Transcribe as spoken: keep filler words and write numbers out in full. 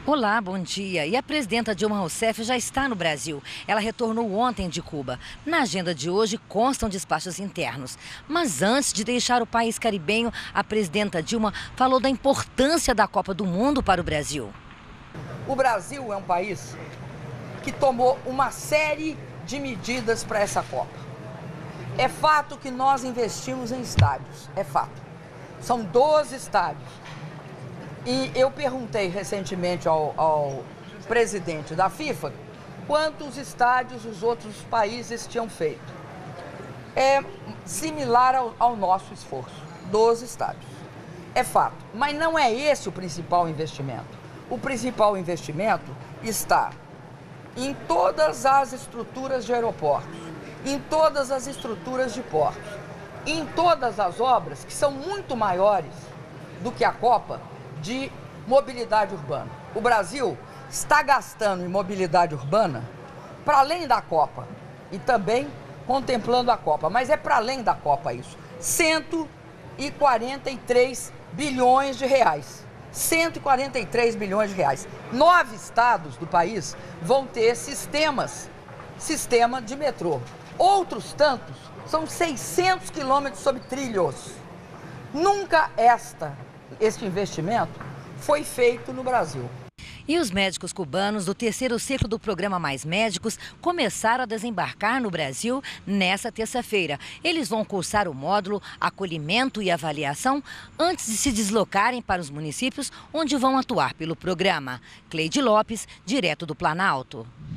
Olá, bom dia. E a presidenta Dilma Rousseff já está no Brasil. Ela retornou ontem de Cuba. Na agenda de hoje constam despachos internos. Mas antes de deixar o país caribenho, a presidenta Dilma falou da importância da Copa do Mundo para o Brasil. O Brasil é um país que tomou uma série de medidas para essa Copa. É fato que nós investimos em estádios, é fato. São doze estádios. E eu perguntei recentemente ao, ao presidente da FIFA quantos estádios os outros países tinham feito. É similar ao, ao nosso esforço, doze estádios. É fato, mas não é esse o principal investimento. O principal investimento está em todas as estruturas de aeroportos, em todas as estruturas de portos, em todas as obras que são muito maiores do que a Copa de mobilidade urbana. O Brasil está gastando em mobilidade urbana para além da Copa e também contemplando a Copa, mas é para além da Copa isso, cento e quarenta e três bilhões de reais. cento e quarenta e três bilhões de reais. Nove estados do país vão ter sistemas, sistema de metrô. Outros tantos são seiscentos quilômetros sob trilhos. Nunca esta, este investimento foi feito no Brasil. E os médicos cubanos do terceiro ciclo do programa Mais Médicos começaram a desembarcar no Brasil nesta terça-feira. Eles vão cursar o módulo Acolhimento e Avaliação antes de se deslocarem para os municípios onde vão atuar pelo programa. Cleide Lopes, direto do Planalto.